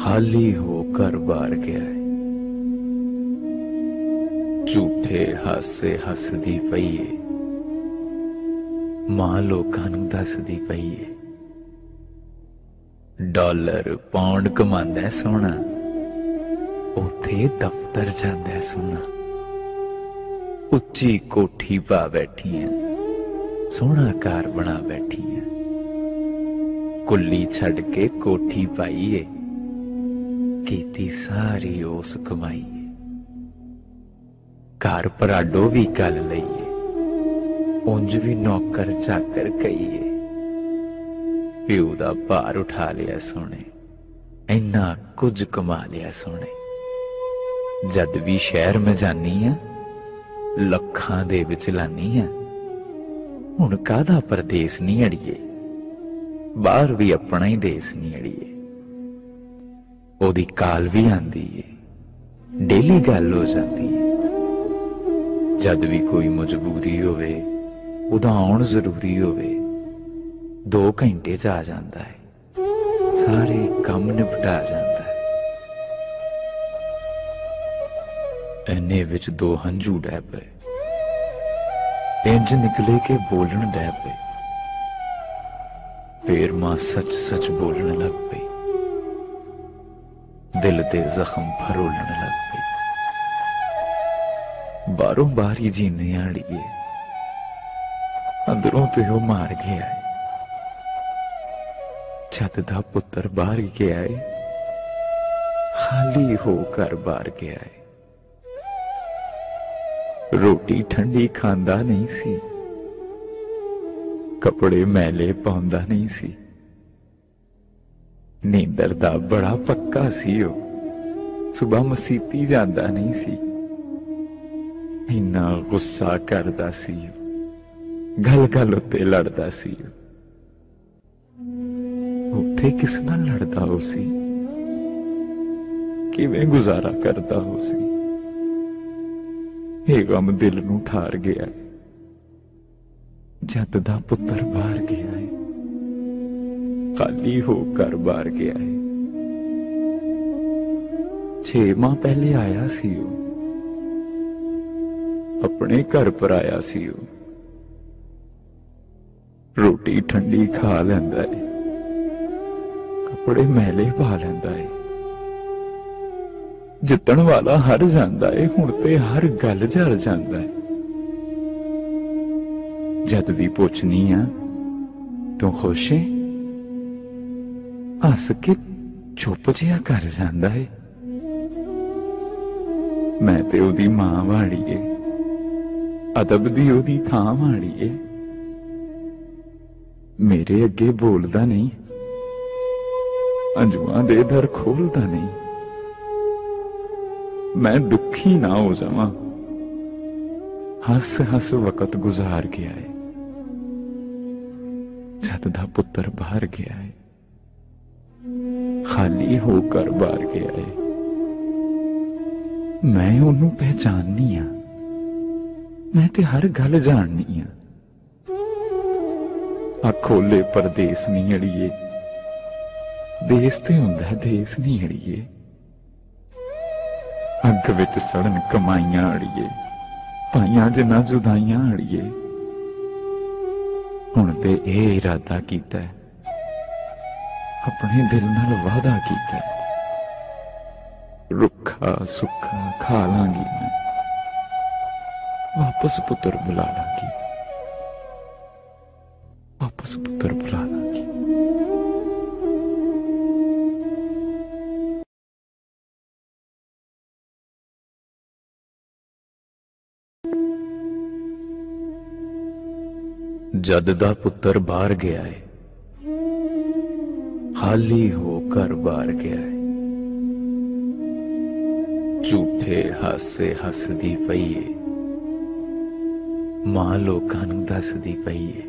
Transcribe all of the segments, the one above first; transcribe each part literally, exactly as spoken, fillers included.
खाली होकर बार गया है। झूठे हासे हसदी पई है, मां लोकां नूं दसदी पई है। डॉलर पौंड कमांदा है सोहना, उथे दफ्तर जांदा है सोहना। उच्ची कोठी पा बैठी है, सोहना घर बना बैठी है। कुल्ली छड़ के कोठी पाई है, कीती सारी उस कमाई है। घर पराडो भी कल लईए, उंज भी नौकर चाकर कईए। प्यू दा भार उठा लिया सोने, इन्ना कुछ कमा लिया सोने। जद भी शहर में जानी आ, लखां दे विच लानी आ। हुण काहदा परदेस नहीं अड़िए, बाहर भी अपना ही देस नहीं अड़िए। ओदी काल भी आंदी है, डेली गल हो जाती है। जद भी कोई मजबूरी होवे, उदा आउण जरूरी होवे, दो घंटे च आ जांदा है, सारे काम निपटा जांदा है। इन्ने विच दो हंझू डै पे, इंज निकले के बोलन डै पे। फिर मां सच सच बोलने लग पई, दिल दे जख्म फरोलने लग पई। बारों बारी जीने आड़िए, अंदरों ते हो मार गया है। जद दा पुत्र बाहर गया है, खाली होकर बाहर गया है। रोटी ठंडी खांदा नहीं सी, कपड़े मैले पाउंदा नहीं सी। नींदर दा बड़ा पक्का सी ओ, सुबह मसीती जांदा नहीं सी। इन्ना गुस्सा करदा सी, गल गल उत्ते लड़दा सी। उत्थे किस नाल लड़दा हो सी, किवें गुजारा करदा हो सी। ये गम दिल नूं ठार गया है। जद दा पुत्र बाहर गया है, खाली होकर बाहर गया है। छे माह पहले आया सी ओ, अपने घर पर आया सी ओ। रोटी ठंडी खा लैंदा है, कपड़े मैले पा लैंदा है। जितण वाला हर जांदा है, हुण ते हर गल जल जांदा है। जद भी पुछनी आ, तू खुश है, हस के चुप जिहा कर जांदा है। मैं ते ओदी मां वाली है, अदब दी ओदी थां वाली है। मेरे अगे बोलदा नहीं, अंजुआं दे दर खोलदा नहीं। मैं दुखी ना हो जावां, हस हस वक्त गुजार गया है। जद दा पुत्र बाहर गया है, खाली होकर बाहर गया है। मैं ओनू पहचाननी आ, मैं ते हर गल जाननी आ। आ खोले परदेस नहीं अड़िए, देस ते हुंदा है देस नहीं अड़िए। अग विच सड़न कमाइयां अड़िए, पाइयां जिन्ना जुदाइयां अड़िए। हुण ते ए इरादा कीता है, अपने दिल नाल वादा कीता है। रुखा सुखा खा लांगी मैं, वापस पुत्र बुला लांगी, वापस पुत्र बुला लांगी। जद दा पुत्र बाहर गया है, खाली होकर बाहर गया है। झूठे हासे हसदी पई है, मां लोकां नूं दसदी पई है।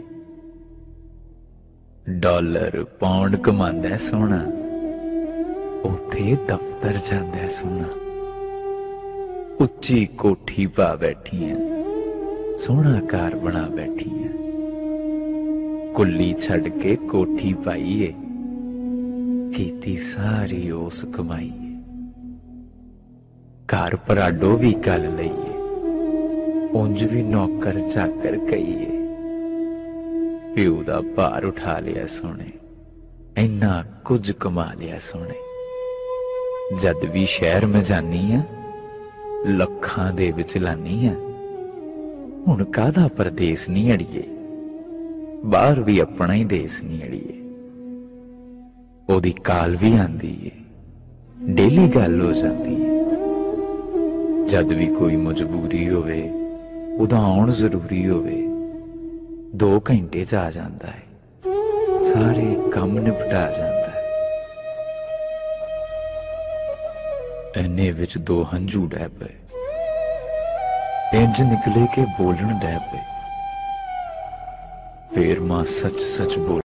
डॉलर पौंड कमांदा है सोहना, उथे दफ्तर जांदा है सोहना। उच्ची कोठी पा बैठी है, सोहना घर बना बैठी है। कुल्ली छड़ के कोठी पाई है, कीती सारी उस कमाईए। घर पराडो भी गल लईए, उंज भी नौकर चाकर कईए। प्यो दा भार उठा लिया सोने, इन्ना कुछ कमा लिया सोने। जद भी शहर में जानी आ, लखां दे विच लानी आ। हुण काहदा परदेस नी अड़िए, बाहर भी अपना ही देस नी अड़िए। ओदी काल भी आंदी है, डेली गल हो जाती है। जद भी कोई मजबूरी होवे, उदा आउण जरूरी होवे, दो घंटे च आ जांदा है, सारे काम निपटा जांदा है। इन्ने विच दो हंझू डै पे, इंज निकले के बोलन डै पे। फिर मां सच सच बोल